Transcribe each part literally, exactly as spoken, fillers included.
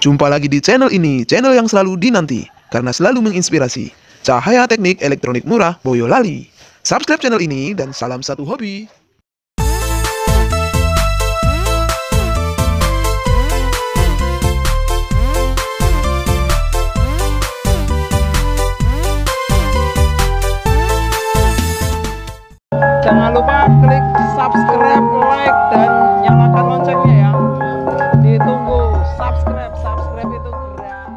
Jumpa lagi di channel ini, channel yang selalu dinanti karena selalu menginspirasi. Cahaya teknik elektronik murah Boyolali. Subscribe channel ini dan salam satu hobi. Jangan lupa klik subscribe, like, dan nyalakan loncengnya ya. Ditunggu subscribe, subscribe itu gratis.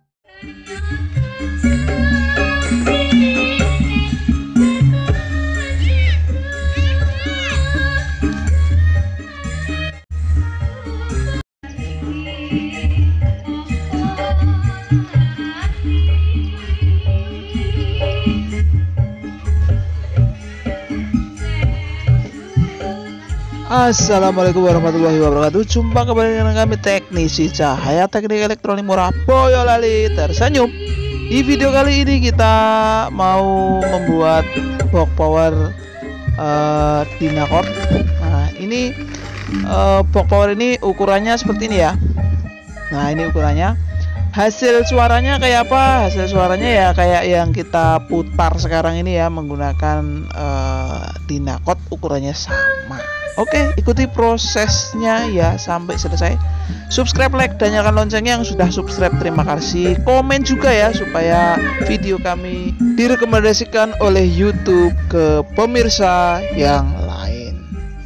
Assalamualaikum warahmatullahi wabarakatuh. Jumpa kembali dengan kami teknisi cahaya teknik elektronik murah Boyolali tersenyum. Di video kali ini kita mau membuat box power uh, Dynacord. Nah ini uh, box power ini ukurannya seperti ini ya. Nah ini ukurannya. Hasil suaranya kayak apa? Hasil suaranya ya kayak yang kita putar sekarang ini ya, menggunakan uh, Dynacord, ukurannya sama. Oke, ikuti prosesnya ya sampai selesai. Subscribe, like, dan nyalakan loncengnya. Yang sudah subscribe terima kasih. Komen juga ya supaya video kami direkomendasikan oleh YouTube ke pemirsa yang lain.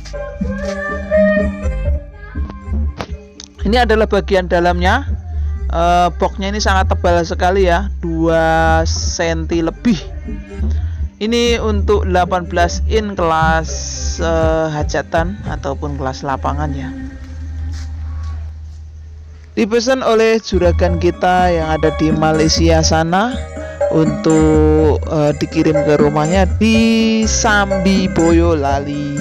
Ini adalah bagian dalamnya. Uh, boxnya ini sangat tebal sekali ya, dua sentimeter lebih. Ini untuk delapan belas in kelas uh, hajatan ataupun kelas lapangan ya. Dipesan oleh juragan kita yang ada di Malaysia sana untuk uh, dikirim ke rumahnya di Sambi Boyolali.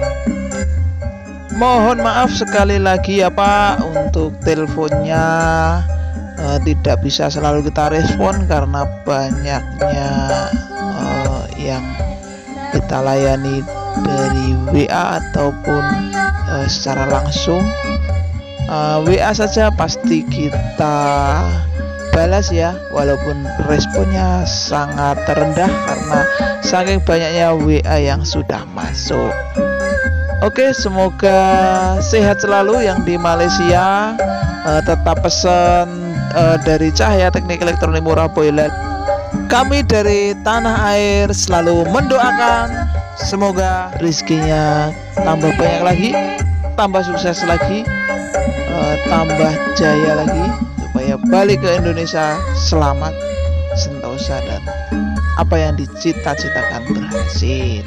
Mohon maaf sekali lagi ya Pak untuk teleponnya uh, tidak bisa selalu kita respon karena banyaknya uh, yang kita layani dari W A ataupun uh, secara langsung. uh, W A saja pasti kita balas ya, walaupun responnya sangat rendah karena saking banyaknya W A yang sudah masuk. Oke, semoga sehat selalu yang di Malaysia. uh, Tetap pesan uh, dari Cahaya Teknik Elektronik Murah Boyolali. Kami dari tanah air selalu mendoakan semoga rezekinya tambah banyak lagi, tambah sukses lagi, uh, tambah jaya lagi, supaya balik ke Indonesia selamat, sentosa, dan apa yang dicita-citakan berhasil.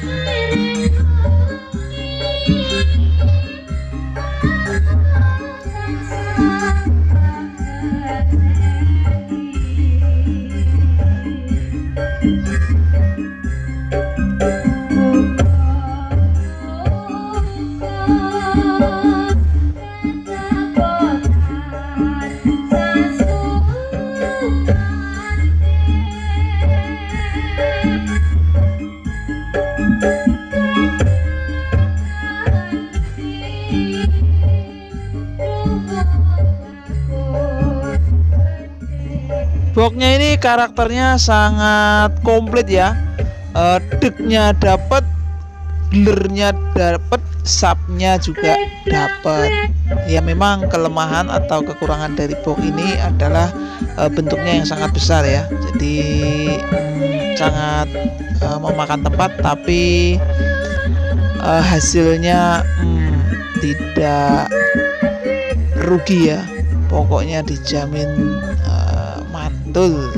Boxnya ini karakternya sangat komplit ya. uh, Deknya dapat, blurnya dapat, subnya juga dapat. Ya memang kelemahan atau kekurangan dari box ini adalah uh, bentuknya yang sangat besar ya. Jadi hmm, sangat uh, memakan tempat, tapi uh, hasilnya hmm, tidak rugi ya. Pokoknya dijamin uh, mantul.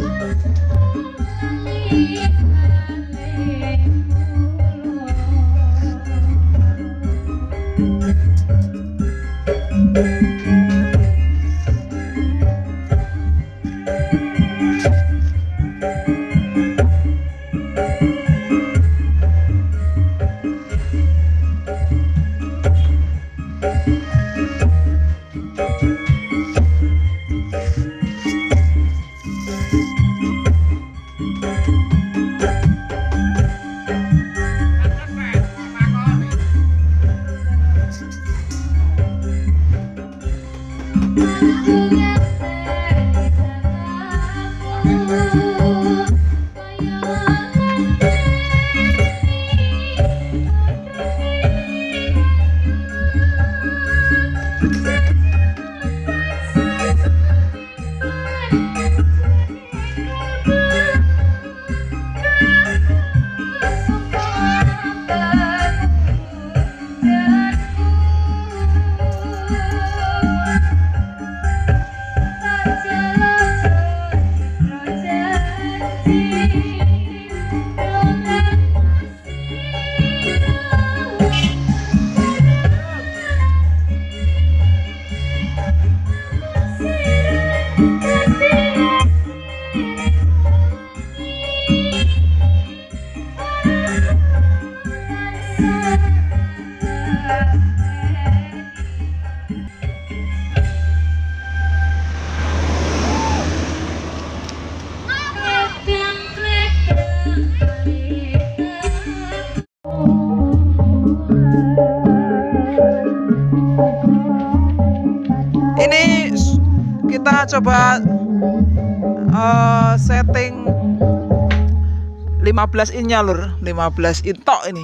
kita coba uh, setting lima belas in nya lur, lima belas in tok ini.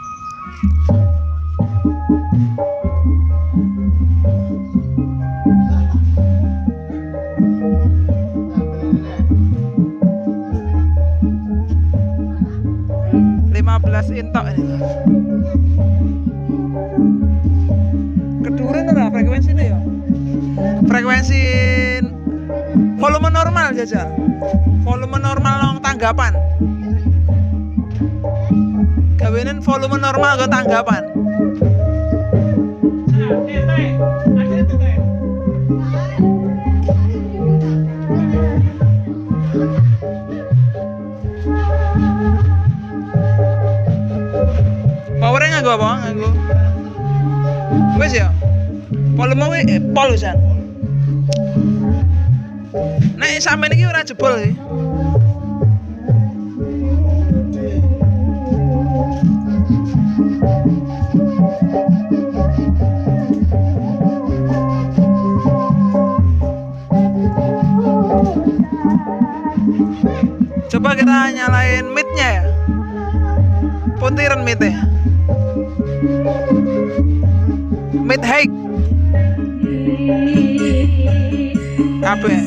lima belas in tok ini. Keduren ora frekuensi ini ya? Frekuensi volume normal jajal. Volume normal nang tanggapan. Gawenin volume normal ke tanggapan. Powernya nganggo apa? Nganggo. Wes ya. Volume we eh, polusan. Nek sampean iki ora jebol sih. Coba kita nyalain mic-nya ya. Putiran mic-nya. Mid high. Apa ya?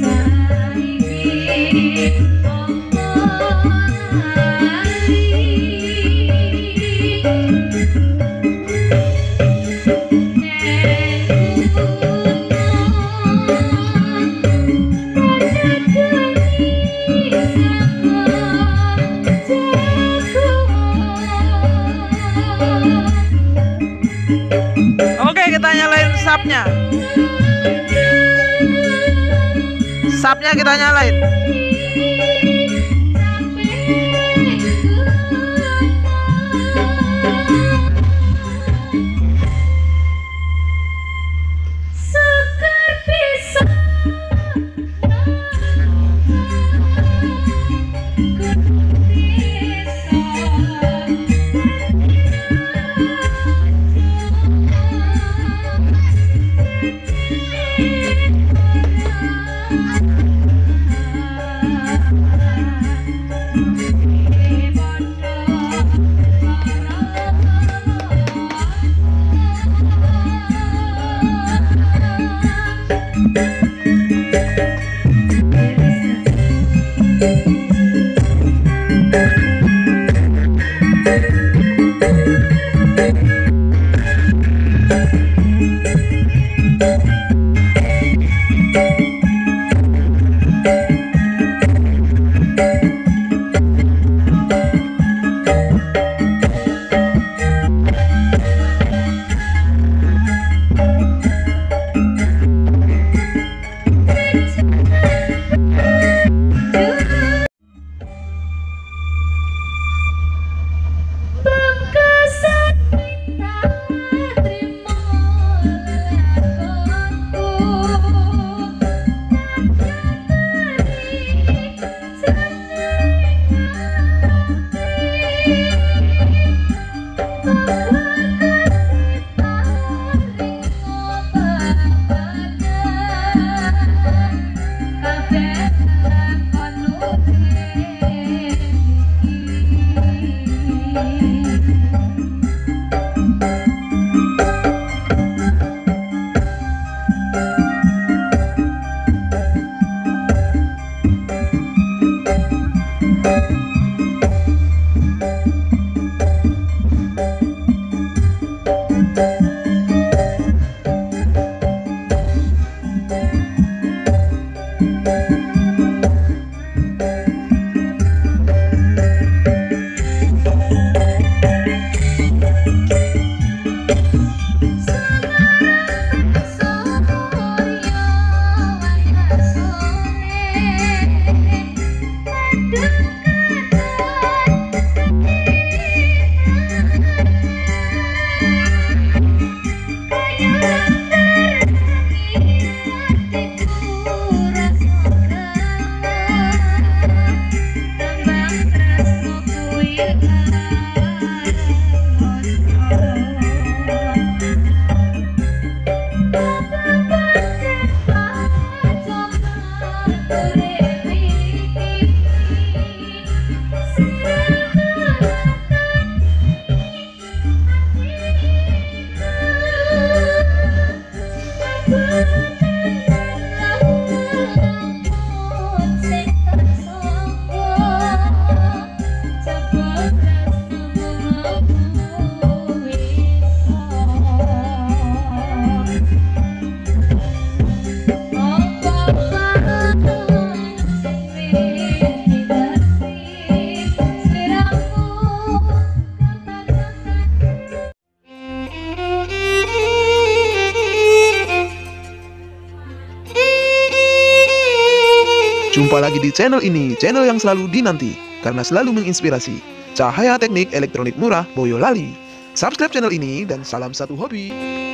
Oke, kita nyalain subnya. Subnya kita nyalain. Jumpa lagi di channel ini, channel yang selalu dinanti karena selalu menginspirasi. Cahaya Teknik Elektronik Murah Boyolali. Subscribe channel ini dan salam satu hobi.